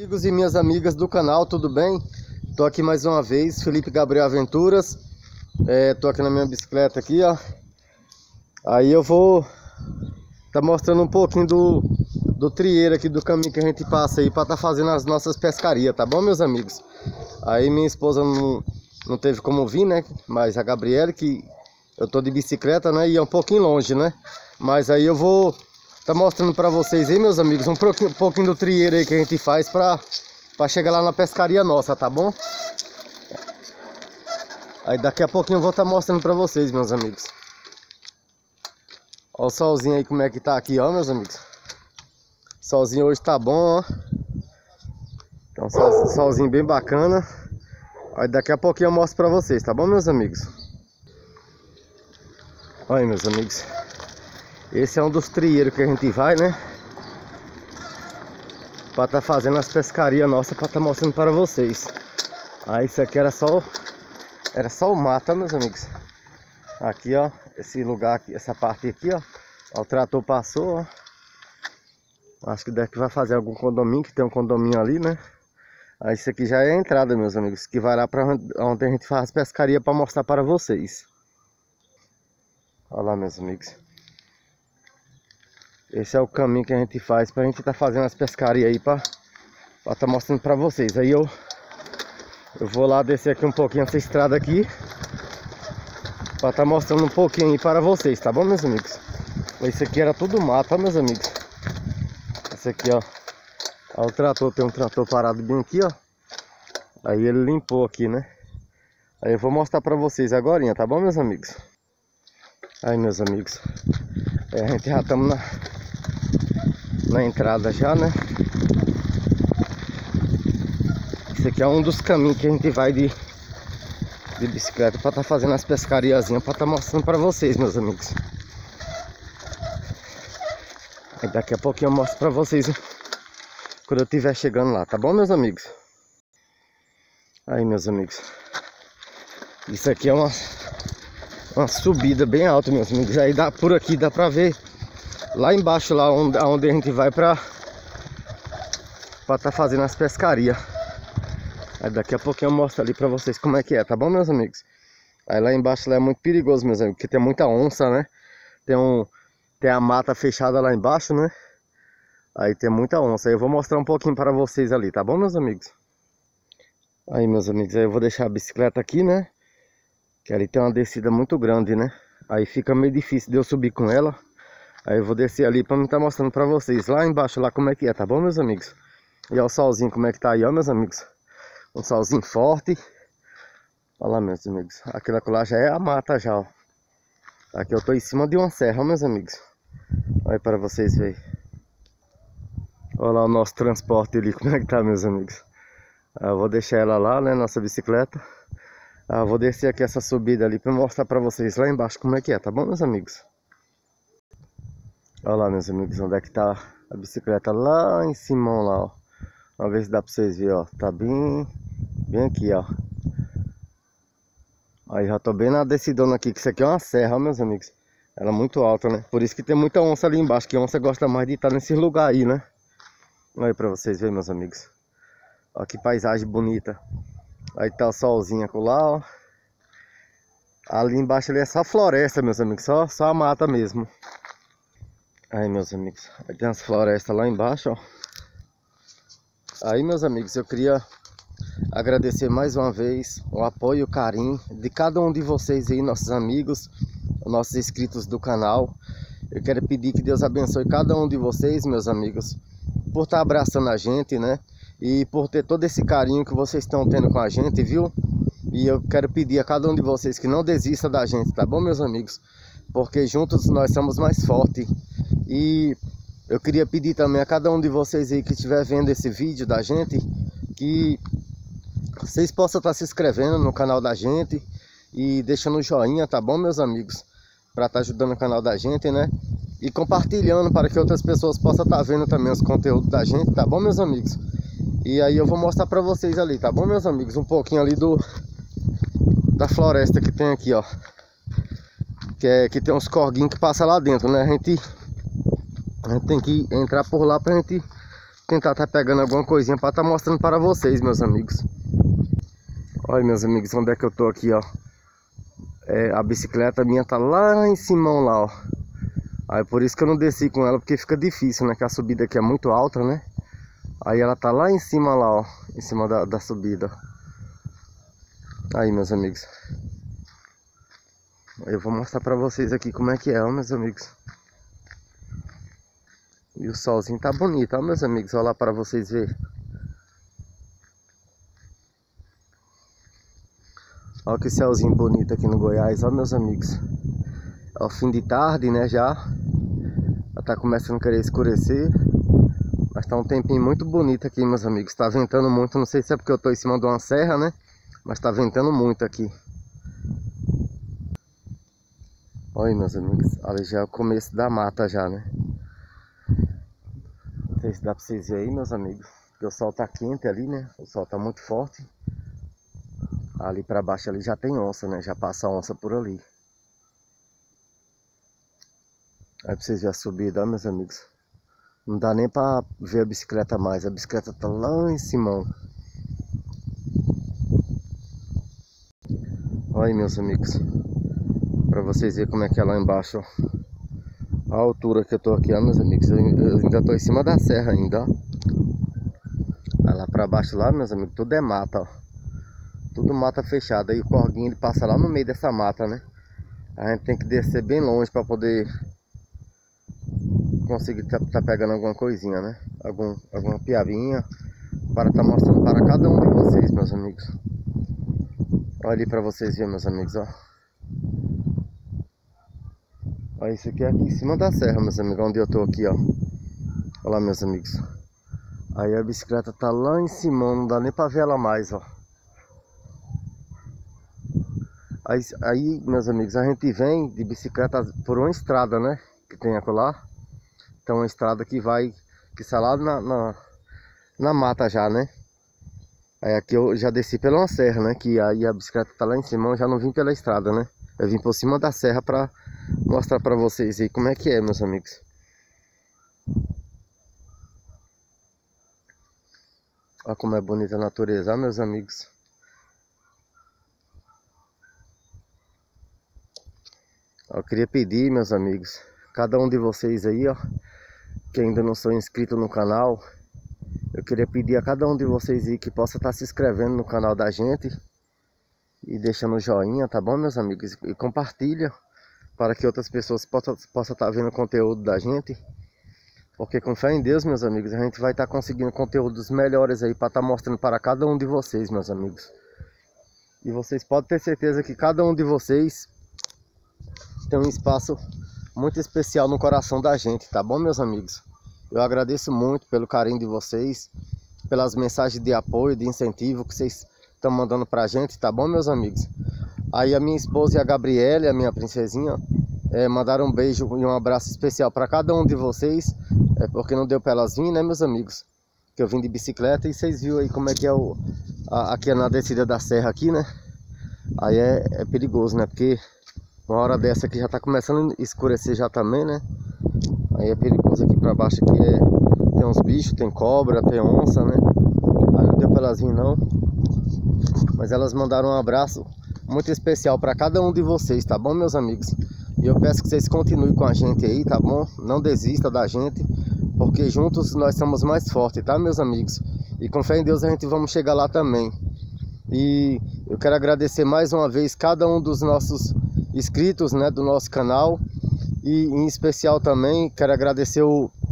Amigos e minhas amigas do canal, tudo bem? Tô aqui mais uma vez, Felipe Gabriel Aventuras. Tô aqui na minha bicicleta aqui, ó. Aí eu vou mostrando um pouquinho do trieiro aqui, do caminho que a gente passa aí para fazendo as nossas pescarias, tá bom, meus amigos? Aí minha esposa não teve como vir, né? Mas a Gabriela, que eu tô de bicicleta, né? E é um pouquinho longe, né? Mas aí eu vou mostrando para vocês aí, meus amigos, um pouquinho do trieiro aí que a gente faz para chegar lá na pescaria nossa, tá bom? Aí daqui a pouquinho eu vou mostrando para vocês, meus amigos. Ó o solzinho aí como é que tá aqui, ó, meus amigos. O solzinho hoje tá bom, ó. Então, solzinho bem bacana. Aí daqui a pouquinho eu mostro para vocês, tá bom, meus amigos? Olha aí, meus amigos. Esse é um dos trieiros que a gente vai, né? Pra tá fazendo as pescarias nossas, pra tá mostrando para vocês. Aí isso aqui era só o mato, ó, meus amigos. Aqui, ó, esse lugar aqui, essa parte aqui, ó. O trator passou, ó. Acho que daqui vai fazer algum condomínio, que tem um condomínio ali, né? Aí isso aqui já é a entrada, meus amigos, que vai lá pra onde a gente faz pescaria pra mostrar para vocês. Olha lá, meus amigos. Esse é o caminho que a gente faz pra gente tá fazendo as pescarias aí pra tá mostrando pra vocês. Aí eu vou lá descer aqui um pouquinho essa estrada aqui pra tá mostrando um pouquinho aí para vocês, tá bom, meus amigos? Esse aqui era tudo mato, ó, meus amigos. Esse aqui, ó. Ó, o trator, tem um trator parado bem aqui, ó. Aí ele limpou aqui, né? Aí eu vou mostrar pra vocês agora, tá bom, meus amigos? Aí, meus amigos, a gente já estamos na entrada já, né? Esse aqui é um dos caminhos que a gente vai de bicicleta para tá fazendo as pescariazinhas, para tá mostrando para vocês, meus amigos. Aí daqui a pouquinho eu mostro para vocês quando eu estiver chegando lá, tá bom, meus amigos? Aí, meus amigos, isso aqui é uma subida bem alta, meus amigos. Aí por aqui dá pra ver lá embaixo, lá onde a gente vai pra tá fazendo as pescarias. Aí daqui a pouquinho eu mostro ali pra vocês como é que é, tá bom, meus amigos? Aí lá embaixo lá é muito perigoso, meus amigos, porque tem muita onça, né? Tem a mata fechada lá embaixo, né? Aí tem muita onça. Aí eu vou mostrar um pouquinho para vocês ali, tá bom, meus amigos? Aí, meus amigos, aí eu vou deixar a bicicleta aqui, né? Que ali tem uma descida muito grande, né? Aí fica meio difícil de eu subir com ela. Aí eu vou descer ali pra me estar mostrando pra vocês lá embaixo, lá como é que é, tá bom, meus amigos? E ó o solzinho como é que tá aí, ó, meus amigos. Um solzinho forte. Olha lá, meus amigos. Aquela lá já é a mata já, ó. Aqui eu tô em cima de uma serra, ó, meus amigos. Olha aí para vocês verem. Olha lá o nosso transporte ali, como é que tá, meus amigos. Eu vou deixar ela lá, né, nossa bicicleta. Vou descer aqui essa subida ali para mostrar para vocês lá embaixo como é que é, tá bom, meus amigos? Olha lá, meus amigos, onde é que tá a bicicleta lá em cima, lá, ó. Vamos ver se dá para vocês verem, ó. Tá bem aqui, ó. Aí já tô bem na descidona aqui, que isso aqui é uma serra, ó, meus amigos. Ela é muito alta, né? Por isso que tem muita onça ali embaixo, que a onça gosta mais de estar nesse lugar aí, né? Olha aí para vocês verem, meus amigos. Olha que paisagem bonita. Aí tá o solzinho lá, ó. Ali embaixo ali é só floresta, meus amigos. Só a mata mesmo. Aí, meus amigos. Aí tem as florestas lá embaixo, ó. Aí, meus amigos, eu queria agradecer mais uma vez o apoio e o carinho de cada um de vocês aí, nossos amigos, nossos inscritos do canal. Eu quero pedir que Deus abençoe cada um de vocês, meus amigos, por estar abraçando a gente, né? E por ter todo esse carinho que vocês estão tendo com a gente, viu? E eu quero pedir a cada um de vocês que não desista da gente, tá bom, meus amigos? Porque juntos nós somos mais fortes. E eu queria pedir também a cada um de vocês aí que estiver vendo esse vídeo da gente, que vocês possam estar se inscrevendo no canal da gente e deixando o joinha, tá bom, meus amigos? Para estar ajudando o canal da gente, né? E compartilhando para que outras pessoas possam estar vendo também os conteúdos da gente, tá bom, meus amigos? E aí eu vou mostrar pra vocês ali, tá bom, meus amigos? Um pouquinho ali da floresta que tem aqui, ó. Que tem uns corguinhos que passam lá dentro, né? A gente tem que entrar por lá pra gente tentar estar pegando alguma coisinha para estar mostrando para vocês, meus amigos. Olha, meus amigos, onde é que eu tô aqui, ó. A bicicleta minha tá lá em cima, lá, ó. Aí por isso que eu não desci com ela, porque fica difícil, né? Que a subida aqui é muito alta, né? Aí ela tá lá em cima, lá, ó. Em cima da subida. Aí, meus amigos. Eu vou mostrar pra vocês aqui como é que é, ó, meus amigos. E o solzinho tá bonito, ó, meus amigos. Olha lá pra vocês verem. Olha que céuzinho bonito aqui no Goiás, ó, meus amigos. É o fim de tarde, né, já tá começando a querer escurecer. Mas tá um tempinho muito bonito aqui, meus amigos. Tá ventando muito, não sei se é porque eu tô em cima de uma serra, né? Mas tá ventando muito aqui. Olha, meus amigos, ali já é o começo da mata já, né? Não sei se dá pra vocês verem aí, meus amigos. Porque o sol tá quente ali, né? O sol tá muito forte. Ali pra baixo ali já tem onça, né? Já passa onça por ali. Aí pra vocês verem a subida, ó, meus amigos. Não dá nem pra ver a bicicleta mais. A bicicleta tá lá em cima. Olha aí, meus amigos. Pra vocês verem como é que é lá embaixo, ó. A altura que eu tô aqui, ó, meus amigos. Eu ainda tô em cima da serra ainda, ó. Aí lá pra baixo lá, meus amigos, tudo é mata, ó. Tudo mata fechada. Aí o corguinho ele passa lá no meio dessa mata, né? A gente tem que descer bem longe pra poder conseguir tá pegando alguma coisinha, né? Alguma piabinha para estar mostrando para cada um de vocês, meus amigos. Olha ali para vocês verem, meus amigos, ó. Olha, isso aqui é aqui em cima da serra, meus amigos, onde eu tô aqui, ó. Olha lá, meus amigos. Aí a bicicleta tá lá em cima, não dá nem para ver ela mais, ó. Aí, meus amigos, a gente vem de bicicleta por uma estrada, né? Que tem acolá. Então uma estrada que sai lá na mata já, né? Aí aqui eu já desci pela uma serra, né? Que aí a bicicleta tá lá em cima, eu já não vim pela estrada, né? Eu vim por cima da serra pra mostrar pra vocês aí como é que é, meus amigos. Olha como é bonita a natureza, ó, meus amigos. Eu queria pedir, meus amigos, cada um de vocês aí, ó, que ainda não são inscritos no canal, eu queria pedir a cada um de vocês aí que possa estar se inscrevendo no canal da gente e deixando o joinha, tá bom, meus amigos? E compartilha para que outras pessoas possam estar vendo o conteúdo da gente. Porque com fé em Deus, meus amigos, a gente vai estar conseguindo conteúdos melhores aí para estar mostrando para cada um de vocês, meus amigos. E vocês podem ter certeza que cada um de vocês tem um espaço muito especial no coração da gente, tá bom, meus amigos? Eu agradeço muito pelo carinho de vocês, pelas mensagens de apoio, de incentivo que vocês estão mandando pra gente, tá bom, meus amigos? Aí a minha esposa e a Gabriela, a minha princesinha, mandaram um beijo e um abraço especial para cada um de vocês, porque não deu pra elas virem, né, meus amigos? Que eu vim de bicicleta e vocês viram aí como é que é aqui na descida da serra aqui, né? Aí é perigoso, né? Porque uma hora dessa aqui já tá começando a escurecer já também, né? Aí é perigoso aqui pra baixo, aqui tem uns bichos, tem cobra, tem onça, né? Aí não deu pra elas virem não. Mas elas mandaram um abraço muito especial pra cada um de vocês, tá bom, meus amigos? E eu peço que vocês continuem com a gente aí, tá bom? Não desista da gente, porque juntos nós somos mais fortes, tá, meus amigos? E com fé em Deus a gente vamos chegar lá também. E eu quero agradecer mais uma vez cada um dos nossos inscritos, né, do nosso canal. E em especial também quero agradecer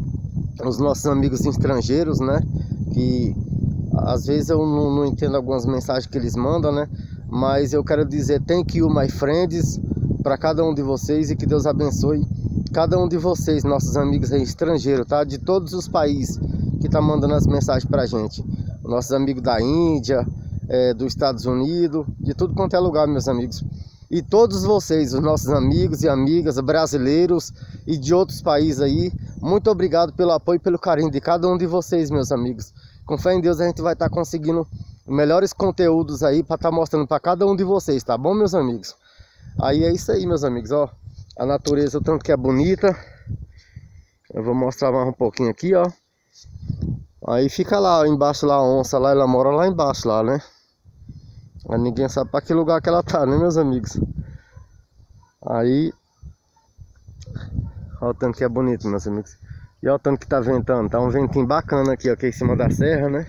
os nossos amigos estrangeiros, né? Que às vezes eu não entendo algumas mensagens que eles mandam, né? Mas eu quero dizer thank you, my friends, para cada um de vocês, e que Deus abençoe cada um de vocês, nossos amigos aí estrangeiros, tá? De todos os países que tá mandando as mensagens pra gente. Nossos amigos da Índia, dos Estados Unidos, de tudo quanto é lugar, meus amigos. E todos vocês, os nossos amigos e amigas brasileiros e de outros países aí, muito obrigado pelo apoio e pelo carinho de cada um de vocês, meus amigos. Com fé em Deus a gente vai estar conseguindo melhores conteúdos aí para estar mostrando para cada um de vocês, tá bom, meus amigos? Aí é isso aí, meus amigos, ó. A natureza, o tanto que é bonita. Eu vou mostrar mais um pouquinho aqui, ó. Aí fica lá embaixo, lá a onça, lá ela mora lá embaixo, lá, né? Mas ninguém sabe pra que lugar que ela tá, né, meus amigos? Aí, olha o tanto que é bonito, meus amigos. E olha o tanto que tá ventando, tá um ventinho bacana aqui, ó, aqui em cima da serra, né?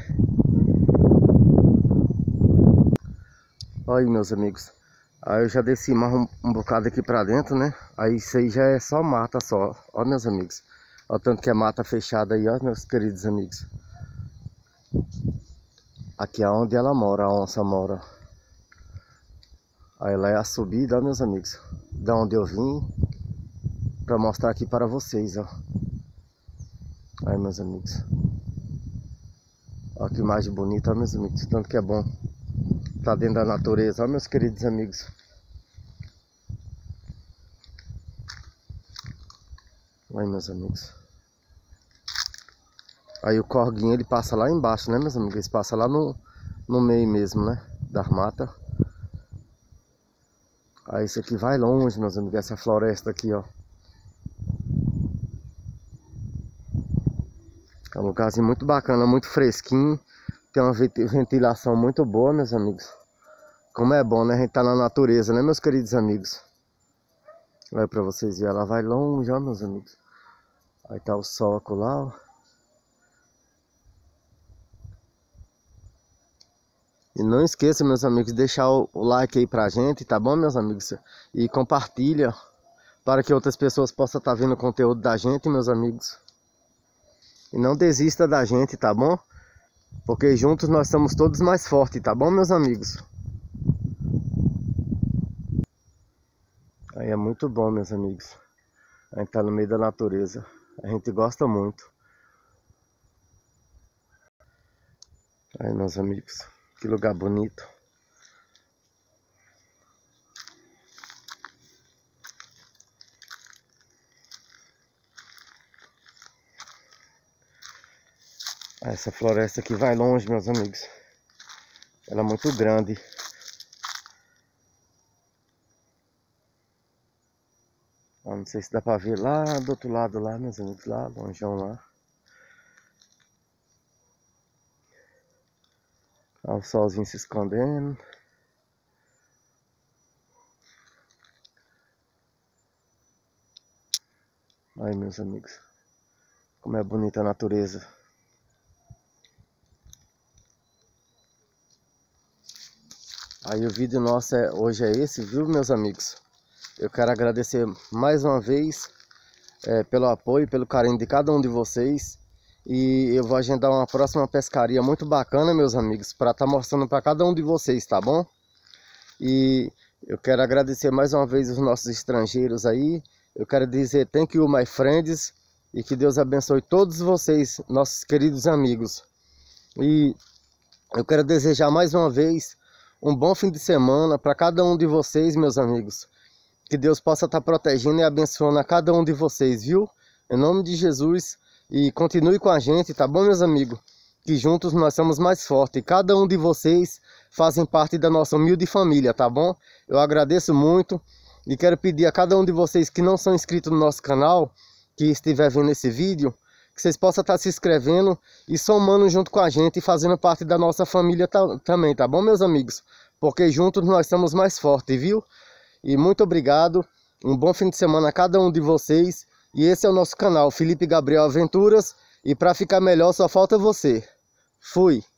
Olha aí, meus amigos. Aí eu já desci mais um bocado aqui pra dentro, né? Aí isso aí já é só mata só, ó, meus amigos. Olha o tanto que é mata fechada aí, ó, meus queridos amigos. Aqui é onde ela mora, a onça mora. Aí lá é a subida, ó, meus amigos. Da onde eu vim. Pra mostrar aqui para vocês, ó. Aí, meus amigos. Ó que imagem bonita, ó, meus amigos. Tanto que é bom tá dentro da natureza, ó, meus queridos amigos. Aí, meus amigos. Aí o corguinho, ele passa lá embaixo, né, meus amigos? Ele passa lá no meio mesmo, né? Da mata. Aí isso aqui vai longe, meus amigos. Essa floresta aqui, ó. É um lugarzinho muito bacana, muito fresquinho. Tem uma ventilação muito boa, meus amigos. Como é bom, né? A gente tá na natureza, né, meus queridos amigos? Olha pra vocês verem, ela vai longe, ó, meus amigos. Aí tá o sol lá, ó. E não esqueça, meus amigos, de deixar o like aí pra gente, tá bom, meus amigos? E compartilha para que outras pessoas possam estar vendo o conteúdo da gente, meus amigos. E não desista da gente, tá bom? Porque juntos nós somos todos mais fortes, tá bom, meus amigos? Aí é muito bom, meus amigos. A gente tá no meio da natureza. A gente gosta muito. Aí, meus amigos, que lugar bonito. Essa floresta aqui vai longe, meus amigos. Ela é muito grande. Eu não sei se dá pra ver lá do outro lado lá, meus amigos, lá, longeão lá. Olha o solzinho se escondendo. Aí, meus amigos, como é bonita a natureza. Aí o vídeo nosso hoje é esse, viu, meus amigos? Eu quero agradecer mais uma vez pelo apoio, pelo carinho de cada um de vocês. E eu vou agendar uma próxima pescaria muito bacana, meus amigos, para estar mostrando para cada um de vocês, tá bom? E eu quero agradecer mais uma vez os nossos estrangeiros aí. Eu quero dizer thank you, my friends. E que Deus abençoe todos vocês, nossos queridos amigos. E eu quero desejar mais uma vez um bom fim de semana para cada um de vocês, meus amigos. Que Deus possa estar protegendo e abençoando a cada um de vocês, viu? Em nome de Jesus. E continue com a gente, tá bom, meus amigos? Que juntos nós somos mais fortes. E cada um de vocês fazem parte da nossa humilde família, tá bom? Eu agradeço muito. E quero pedir a cada um de vocês que não são inscritos no nosso canal, que estiver vendo esse vídeo, que vocês possam estar se inscrevendo e somando junto com a gente e fazendo parte da nossa família também, tá bom, meus amigos? Porque juntos nós somos mais fortes, viu? E muito obrigado. Um bom fim de semana a cada um de vocês. E esse é o nosso canal, Felipe Gabriel Aventuras. E para ficar melhor só falta você. Fui!